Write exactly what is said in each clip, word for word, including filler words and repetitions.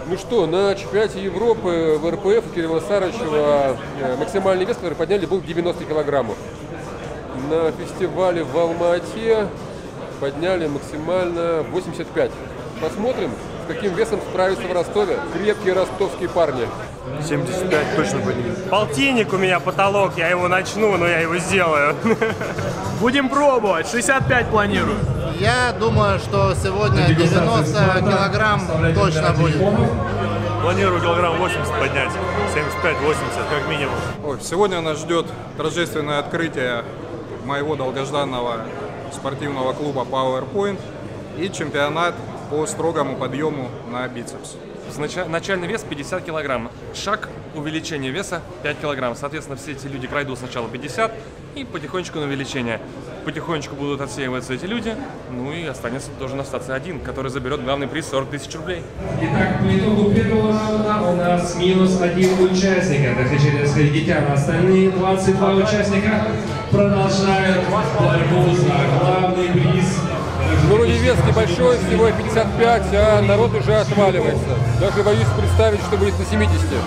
Ну что, на чемпионате Европы в эр пэ эф у Кирилла Сарычева максимальный вес, который подняли, был девяносто килограммов. На фестивале в Алма-Ате подняли максимально восемьдесят пять. Посмотрим, с каким весом справятся в Ростове крепкие ростовские парни. семьдесят пять точно поднимет. Полтинник у меня потолок, я его начну, но я его сделаю. Будем пробовать, шестьдесят пять планирую. Я думаю, что сегодня девяносто килограмм точно будет. Планирую килограмм восемьдесят поднять, семьдесят пять восемьдесят как минимум. Ой, сегодня нас ждет торжественное открытие моего долгожданного спортивного клуба PowerPoint и чемпионат по строгому подъему на бицепс. Начальный вес пятьдесят килограмм. Шаг увеличения веса пять килограмм. Соответственно, все эти люди пройдут сначала пятьдесят и потихонечку на увеличение. Потихонечку будут отсеиваться эти люди. Ну и останется должен остаться один, который заберет главный приз сорок тысяч рублей. Итак, по итогу первого раунда у нас минус один участник. Это Хачерецкая-Дитяна. Остальные двадцать два участника продолжают борьбу за главный приз. Ну, вроде вес небольшой, всего пятьдесят пять, а народ уже отваливается. Даже боюсь представить, что будет на семидесяти.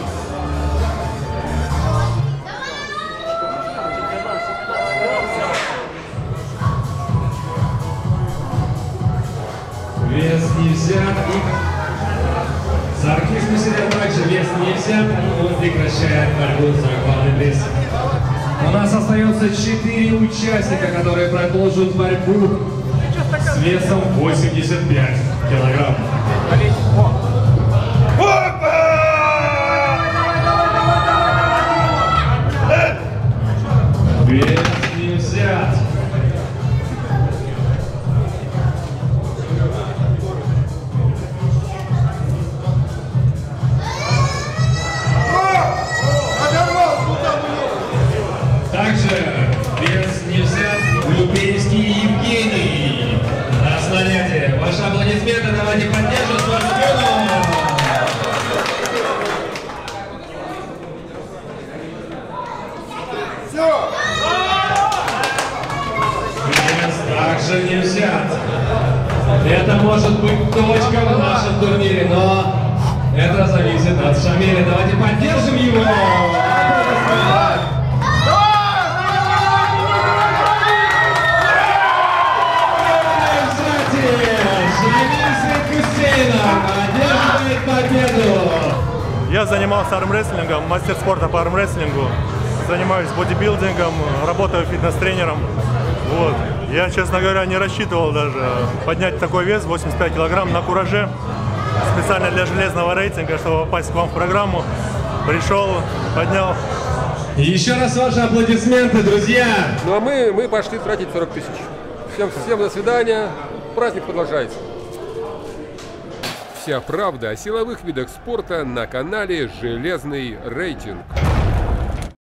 Вес не взят. Саркис Мусерян также вес не взят. Он прекращает борьбу за главный приз. У нас остается четыре участника, которые продолжат борьбу с весом восемьдесят пять килограмм. Вес не взят. Также вес не взят Люпейский Евгений. На снаряде. Ваши аплодисменты, давайте поддержим спортсменов. Вес также не взят. Это может быть точка в нашем турнире, но это зависит от Шамиля. Давайте поддержим его. Я занимался армрестлингом, мастер спорта по армрестлингу. Занимаюсь бодибилдингом, работаю фитнес-тренером. Вот. Я, честно говоря, не рассчитывал даже поднять такой вес, восемьдесят пять килограмм, на кураже. Специально для железного рейтинга, чтобы попасть к вам в программу. Пришел, поднял. И еще раз ваши аплодисменты, друзья! Ну а мы, мы пошли тратить сорок тысяч. Всем, всем до свидания. Праздник продолжается. Вся правда о силовых видах спорта на канале «Железный рейтинг».